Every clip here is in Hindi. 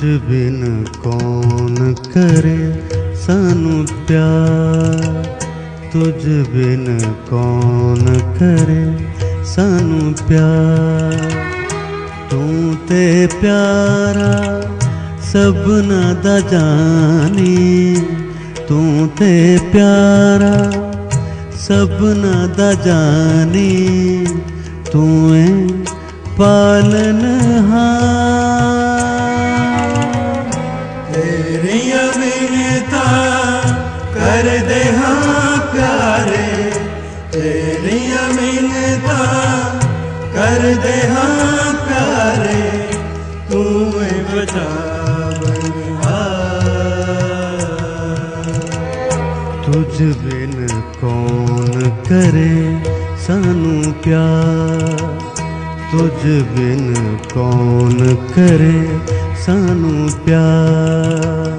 बिन कौन करे सानू प्यार, तुझ बिन कौन करे सानू प्यार। तू ते प्यारा सबना दा जानी, तू ते प्यारा सबना दा जानी। तू पालनहार, तेरिया मिन्नता कर दे हाँ प्यारे, तेरिया मिन्नता कर दे हाँ प्यारे। तू बचावनहार, तुझ बिन कौन करे सानू प्यार, तुझ बिन कौन करे सानू प्यार।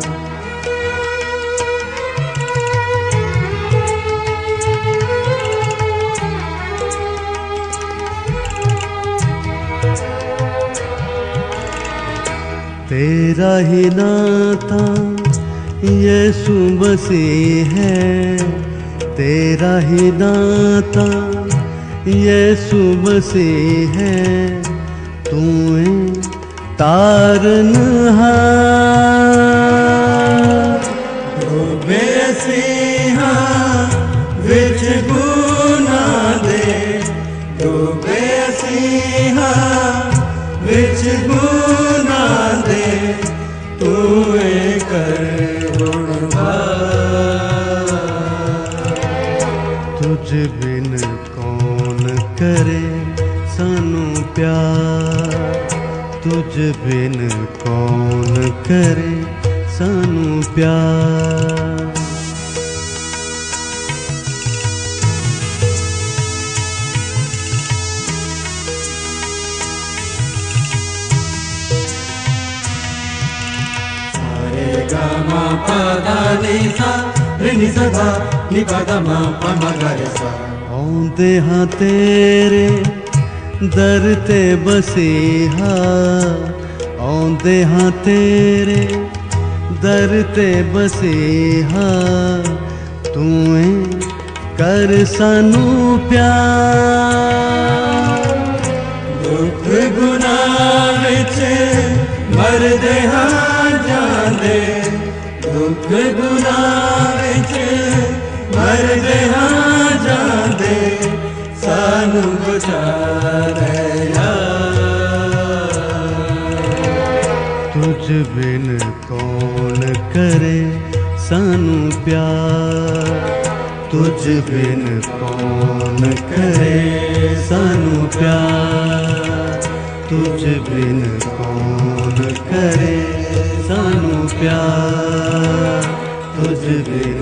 तेरा ही नाता यीशु मसीह है, तेरा ही नाता यीशु मसीह है। तू तारनहार, डूबे असीहा विच गुनाह दे, डूबे असीहा विच गुनाह दे। तू कर तुझ बिन कौन करे सानू प्यार, तुझ बिन कौन करे सानू प्यार। मा पा दा नी सा रे नी सा धा नी पा दा मा पा मा गा रे सा। आउंदे हाँ तेरे दर ते बसीहा, आउंदे हाँ तेरे दर ते बसीहा। तू कर सानू प्यार, दुख गुनाह विच मरदे हाँ जांदे, दुख गुनाह विच मरदे हाँ जांदे। सानू बचा ले यार, तुझ बिन कौन करे सानू प्यार, तुझ बिन कौन करे सानू प्यार। तुझ बिन कौन करे सानू प्यार, तुझ बिन